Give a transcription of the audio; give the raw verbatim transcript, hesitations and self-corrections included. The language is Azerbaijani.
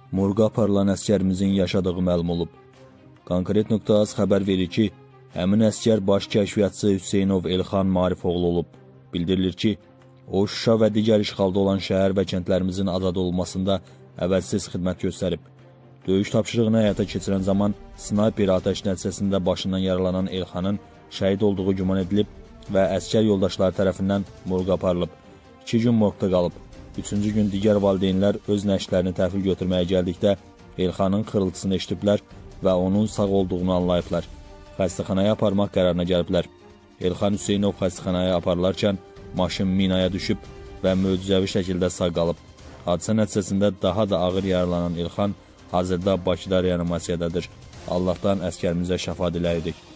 Morqa aparılan əskərimizin yaşadığı məlum olub. Konkret.az xəbər verir ki, həmin əskər baş kəşfiyyatçı Hüseynov Elxan Marifoğlu olub. Bildirilir ki, o Şuşa və digər işğalda olan şəhər və kəndlərimizin azad olunmasında əvəzsiz xidmət göstərib. Döyüş tapşırığını həyata keçirən zaman snayper atəş nəticəsində başından yaralanan Elxanın şəhid olduğu güman edilib və əskər yoldaşları tərəfindən morqa aparılıb. İki gün morqda qalıb. Üçüncü gün digər valideynlər öz nəşlərini təhvil götürməyə gəldikdə Elxanın xırıltısını eşitiblər və onun sağ olduğunu anlayıblar. Xəstəxanaya aparmaq qərarına gəliblər. Elxan Hüseynov xəstəxanaya aparılarkən maşın minaya düşüb və möcüzəvi şəkildə sağ qalıb. Hadisə nəticəsində daha da ağır yaralanan Elxan hazırda Bakıda reanimasiyadadır. Allahdan əskərimizə şəfa diləyirik.